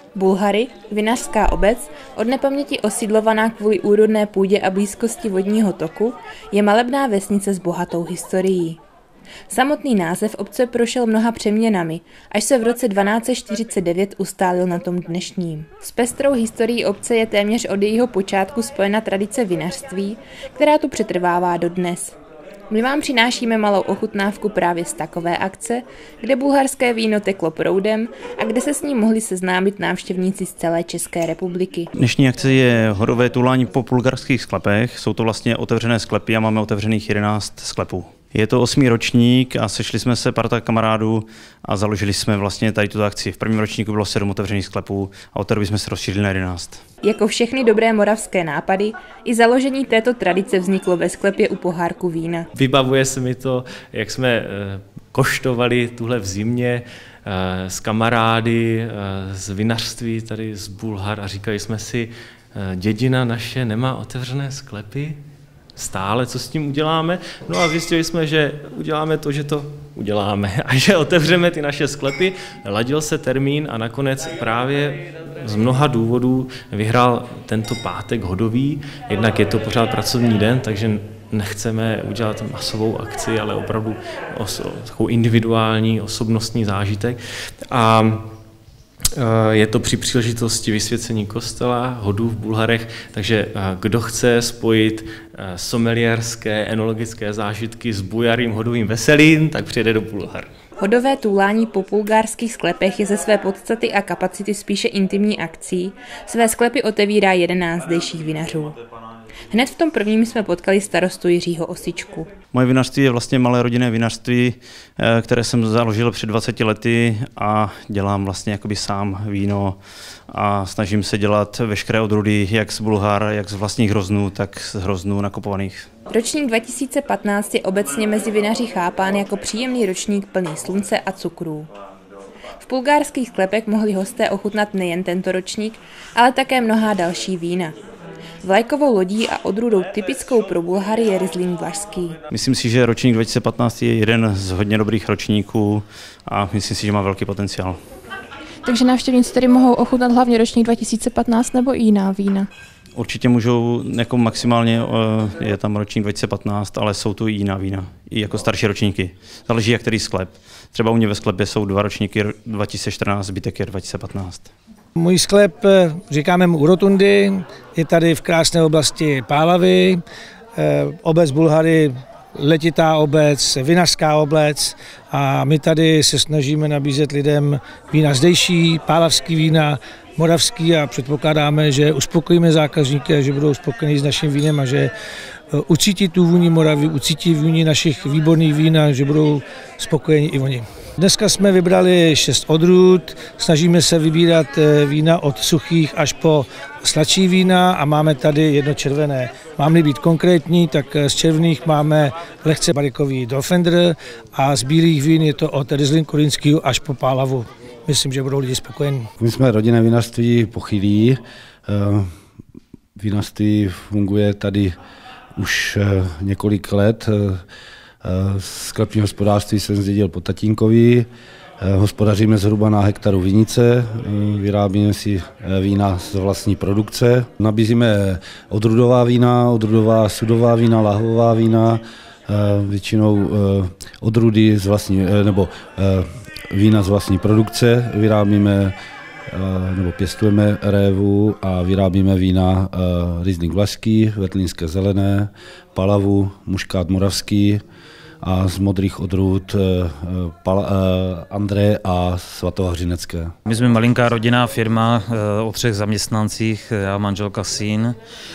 Bulhary, vinařská obec, od nepaměti osídlovaná kvůli úrodné půdě a blízkosti vodního toku, je malebná vesnice s bohatou historií. Samotný název obce prošel mnoha přeměnami, až se v roce 1249 ustálil na tom dnešním. S pestrou historií obce je téměř od jejího počátku spojena tradice vinařství, která tu přetrvává dodnes. My vám přinášíme malou ochutnávku právě z takové akce, kde bulharské víno teklo proudem a kde se s ním mohli seznámit návštěvníci z celé České republiky. Dnešní akce je hodové tulání po bulharských sklepech. Jsou to vlastně otevřené sklepy a máme otevřených 11 sklepů. Je to 8. ročník a sešli jsme se parta kamarádů a založili jsme vlastně tady tuto akci. V prvním ročníku bylo 7 otevřených sklepů a od té doby jsme se rozšířili na 11. Jako všechny dobré moravské nápady, i založení této tradice vzniklo ve sklepě u pohárku vína. Vybavuje se mi to, jak jsme koštovali tuhle v zimě s kamarády z vinařství tady z Bulhar a říkali jsme si, dědina naše nemá otevřené sklepy, stále, co s tím uděláme. No a zjistili jsme, že uděláme to, že to uděláme a že otevřeme ty naše sklepy. Ladil se termín a nakonec právě z mnoha důvodů vyhrál tento pátek hodový. Jednak je to pořád pracovní den, takže nechceme udělat masovou akci, ale opravdu takovou individuální, osobnostní zážitek. A je to při příležitosti vysvěcení kostela, hodů v Bulharech, takže kdo chce spojit someliérské, enologické zážitky s bujarým hodovým veselím, tak přijede do Bulhar. Hodové tulání po bulgarských sklepech je ze své podstaty a kapacity spíše intimní akcí. Své sklepy otevírá 11 zdejších vinařů. Hned v tom prvním jsme potkali starostu Jiřího Osičku. Moje vinařství je vlastně malé rodinné vinařství, které jsem založil před 20 lety a dělám vlastně jakoby sám víno a snažím se dělat veškeré odrůdy jak z Bulhar, jak z vlastních hroznů, tak z hroznů nakupovaných. Ročník 2015 je obecně mezi vinaři chápán jako příjemný ročník plný slunce a cukrů. V bulgarských sklepech mohli hosté ochutnat nejen tento ročník, ale také mnohá další vína. Vlajkovou lodí a odrůdou typickou pro Bulhary je Riesling vlašský. Myslím si, že ročník 2015 je jeden z hodně dobrých ročníků a myslím si, že má velký potenciál. Takže návštěvníci tady mohou ochutnat hlavně ročník 2015 nebo i jiná vína? Určitě můžou, jako maximálně je tam ročník 2015, ale jsou tu i jiná vína, i jako starší ročníky. Záleží, jak který sklep. Třeba u mě ve sklepě jsou 2 ročníky 2014, zbytek je 2015. Můj sklep, říkáme mu u Rotundy, je tady v krásné oblasti Pálavy, obec Bulhary, letitá obec, vinařská obec a my tady se snažíme nabízet lidem vína zdejší, pálavský vína, moravský a předpokládáme, že uspokojíme zákazníky a že budou spokojení s naším vínem a že ucítí tu vůni Moravy, ucítí vůni našich výborných vín a že budou spokojení i oni. Dneska jsme vybrali 6 odrůd, snažíme se vybírat vína od suchých až po sladší vína a máme tady jedno červené. Mám-li být konkrétní, tak z červených máme lehce barikový Dolfender a z bílých vín je to od Riesling korýnského až po Pálavu. Myslím, že budou lidi spokojení. My jsme rodinné vinařství Pochylí. Vinařství funguje tady už několik let. Sklepní hospodářství jsem zdědil po tatínkovi. Hospodaříme zhruba na hektaru vinice, vyrábíme si vína z vlastní produkce. Nabízíme odrůdová vína, odrůdová sudová vína, lahvová vína, většinou odrůdy z vlastní, nebo vína z vlastní produkce. Vyrábíme nebo pěstujeme révu a vyrábíme vína Riesling vlašský, Veltlínské zelené, Palavu, muškát moravský a z modrých odrůd André a svatohřinecké. My jsme malinká rodinná firma o 3 zaměstnancích, já, manželka, syn.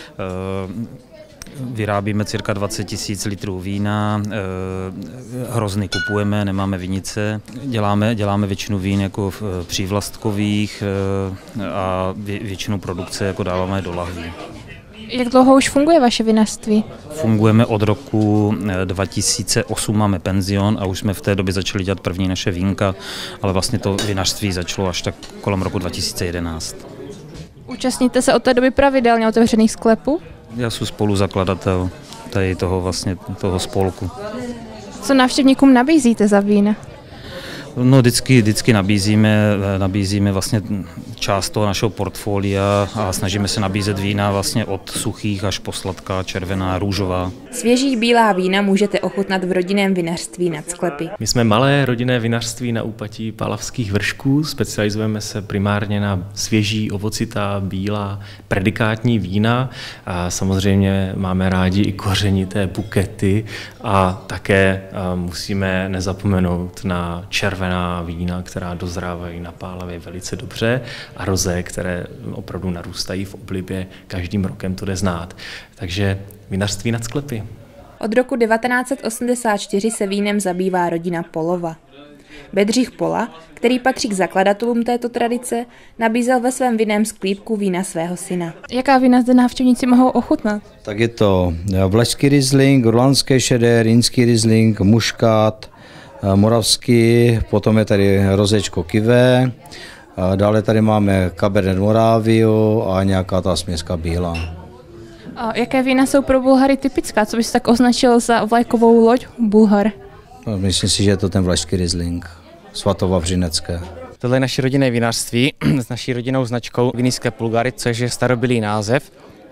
Vyrábíme cirka 20 000 litrů vína, hrozny kupujeme, nemáme vinice. Děláme většinu vín jako přívlastkových a většinu produkce jako dáváme do lahví. Jak dlouho už funguje vaše vinařství? Fungujeme od roku 2008, máme penzion a už jsme v té době začali dělat první naše vínka, ale vlastně to vinařství začalo až tak kolem roku 2011. Účastníte se od té doby pravidelně otevřených sklepů? Já jsem spoluzakladatel tady toho spolku. Co návštěvníkům nabízíte za vína? No vždycky nabízíme vlastně část toho našeho portfolia a snažíme se nabízet vína vlastně od suchých až po sladká, červená, růžová. Svěží bílá vína můžete ochutnat v rodinném vinařství Nad sklepy. My jsme malé rodinné vinařství na úpatí Pálavských vršků, specializujeme se primárně na svěží, ovocitá, bílá, predikátní vína a samozřejmě máme rádi i kořenité bukety a také musíme nezapomenout na červená vína, která dozrávají na Pálavě velice dobře a rozé, které opravdu narůstají v oblibě, každým rokem to jde znát. Takže vinařství Nad sklepy. Od roku 1984 se vínem zabývá rodina Polova. Bedřich Pola, který patří k zakladatelům této tradice, nabízel ve svém vinném sklípku vína svého syna. Jaká vína zde návštěvníci mohou ochutnat? Tak je to vlašský Riesling, rulánské šedé, rýnský Riesling, muškát, moravský, potom je tady rozečko Kivé, dále tady máme Cabernet Moraviu a nějaká ta směska bílá. A jaké vína jsou pro Bulhary typická? Co bys tak označil za vlajkovou loď Bulhar? No, myslím si, že je to ten vlašský Riesling, Svatovavřinecké. Tohle je naše rodinné vinařství s naší rodinnou značkou Vinný sklep Bulgary, což je starobylý název.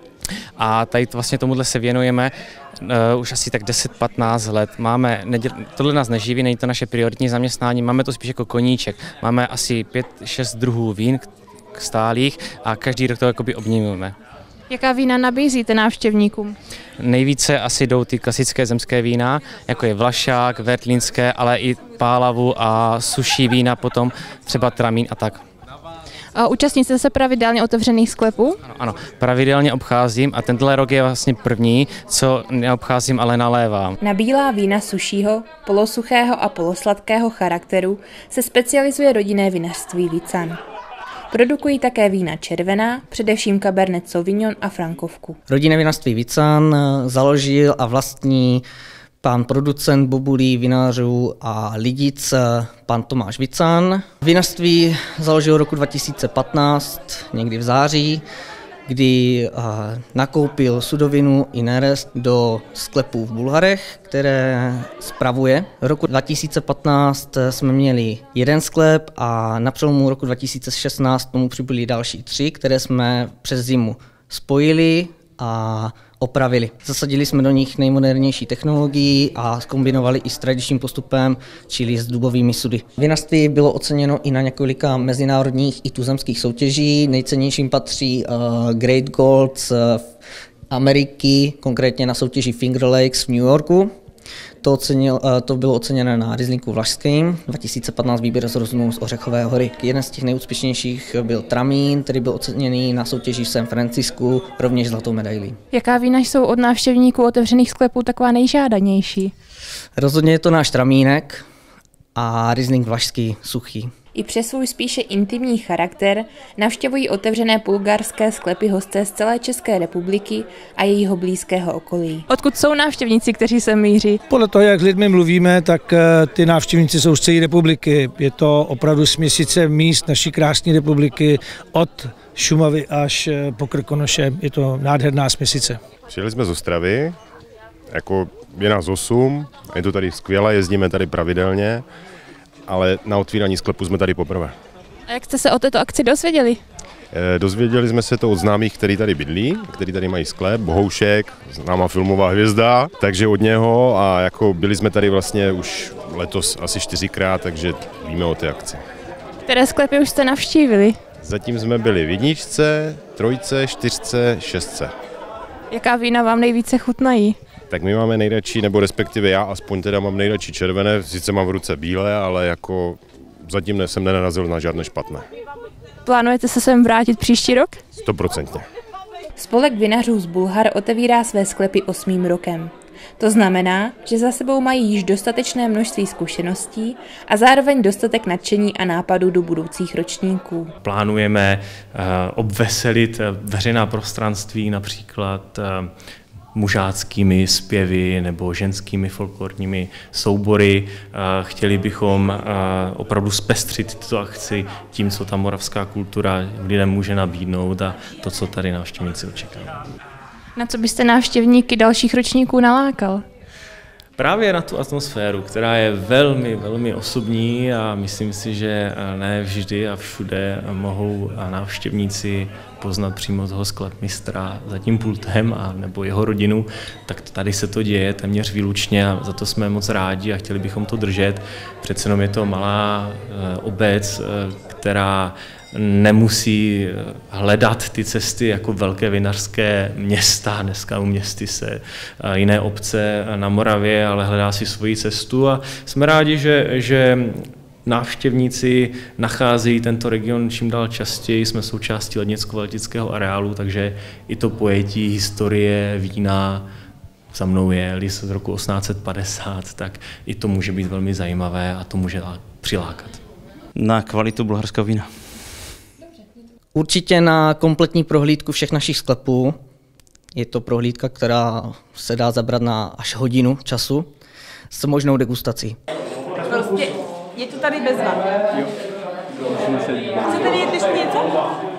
A tady vlastně tomuhle se věnujeme už asi tak 10-15 let. Tohle nás neživí, není to naše prioritní zaměstnání, máme to spíš jako koníček. Máme asi 5-6 druhů vín stálých a každý rok to jakoby obměňujeme. Jaká vína nabízíte návštěvníkům? Nejvíce asi jdou ty klasické zemské vína, jako je Vlašák, Vertlínské, ale i Pálavu a suší vína, potom třeba Tramín a tak. A účastníte se pravidelně otevřených sklepů? Ano, pravidelně obcházím a tenhle rok je vlastně první, co neobcházím, ale nalévám. Na bílá vína sušího, polosuchého a polosladkého charakteru se specializuje rodinné vinařství Vican. Produkují také vína červená, především Cabernet Sauvignon a Frankovku. Rodinné vinařství Vican založil a vlastní pan producent bobulí, vinařů a lidic, pan Tomáš Vican. Vinařství založil roku 2015, někdy v září, kdy nakoupil sudovinu i nerest do sklepů v Bulharech, které spravuje. V roku 2015 jsme měli jeden sklep a na přelomu roku 2016 tomu přibyly další 3, které jsme přes zimu spojili a opravili. Zasadili jsme do nich nejmodernější technologii a zkombinovali i s tradičním postupem, čili s dubovými sudy. Vinařství bylo oceněno i na několika mezinárodních i tuzemských soutěží. Nejcennějším patří Great Gold z Ameriky, konkrétně na soutěži Finger Lakes v New Yorku. To bylo oceněno na Rieslinku vlašským. 2015 výběr z Rozunu z Ořechové hory. Jeden z těch nejúspěšnějších byl Tramín, který byl oceněný na soutěži v San Francisku, rovněž zlatou medailí. Jaká vína jsou od návštěvníků otevřených sklepů taková nejžádanější? Rozhodně je to náš Tramínek a Riesling vlašský suchý. I přes svůj spíše intimní charakter navštěvují otevřené bulgarské sklepy hosté z celé České republiky a jejího blízkého okolí. Odkud jsou návštěvníci, kteří se míří? Podle toho, jak s lidmi mluvíme, tak ty návštěvníci jsou z celé republiky. Je to opravdu směsice míst naší krásné republiky od Šumavy až po Krkonoše. Je to nádherná směsice. Přijeli jsme z Ostravy, jako je nás 8, je to tady skvěle, jezdíme tady pravidelně, ale na otvírání sklepu jsme tady poprvé. A jak jste se o této akci dozvěděli? Dozvěděli jsme se to od známých, který tady bydlí, který tady mají sklep, Bohoušek, známá filmová hvězda, takže od něho a jako byli jsme tady vlastně už letos asi 4krát, takže víme o té akci. Které sklepy už jste navštívili? Zatím jsme byli v 1, 3, 4, 6. Jaká vína vám nejvíce chutnají? Tak my máme nejradši, nebo respektive já aspoň teda mám nejradši červené, sice mám v ruce bílé, ale jako zatím jsem nenarazil na žádné špatné. Plánujete se sem vrátit příští rok? 100%. Spolek vinařů z Bulhar otevírá své sklepy 8. rokem. To znamená, že za sebou mají již dostatečné množství zkušeností a zároveň dostatek nadšení a nápadů do budoucích ročníků. Plánujeme obveselit veřejná prostranství, například mužáckými zpěvy nebo ženskými folklorními soubory. Chtěli bychom opravdu zpestřit tuto akci tím, co ta moravská kultura lidem může nabídnout a to, co tady návštěvníci očekávají. Na co byste návštěvníky dalších ročníků nalákal? právě na tu atmosféru, která je velmi, velmi osobní a myslím si, že ne vždy a všude mohou návštěvníci poznat přímo toho sklepmistra za tím pultem a nebo jeho rodinu, tak tady se to děje téměř výlučně a za to jsme moc rádi a chtěli bychom to držet. Přece jenom je to malá obec, která nemusí hledat ty cesty jako velké vinařské města. Dneska uměstí se jiné obce na Moravě, ale hledá si svoji cestu a jsme rádi, že návštěvníci nacházejí tento region čím dál častěji. Jsme součástí lednicko-veletického areálu, takže i to pojetí historie vína, za mnou je list z roku 1850, tak i to může být velmi zajímavé a to může přilákat. Na kvalitu bulharského vína. Určitě na kompletní prohlídku všech našich sklepů. Je to prohlídka, která se dá zabrat na až hodinu času s možnou degustací. Prostě je to tady bez vás. Chcete vědět ještě něco?